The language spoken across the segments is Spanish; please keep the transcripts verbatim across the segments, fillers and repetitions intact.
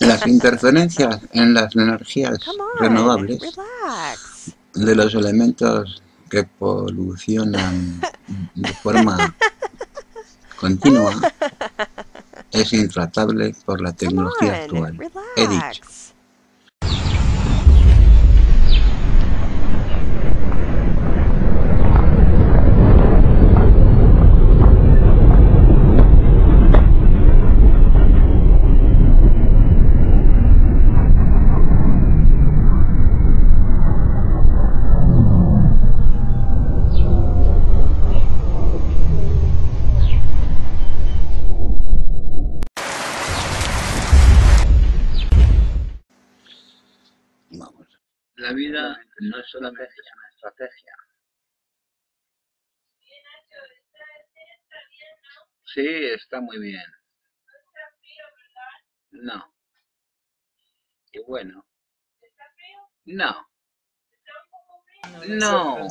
las interferencias en las energías Come on, renovables relax. de los elementos que polucionan de forma continua es intratable por la Come tecnología on, actual. He dicho. relax. Vamos. La vida no es solamente una estrategia. Sí, está muy bien. No. Y bueno. No. No.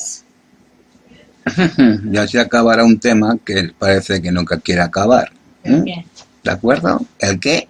Ya se acabará un tema que parece que nunca quiere acabar. ¿Eh? ¿De acuerdo? ¿El qué?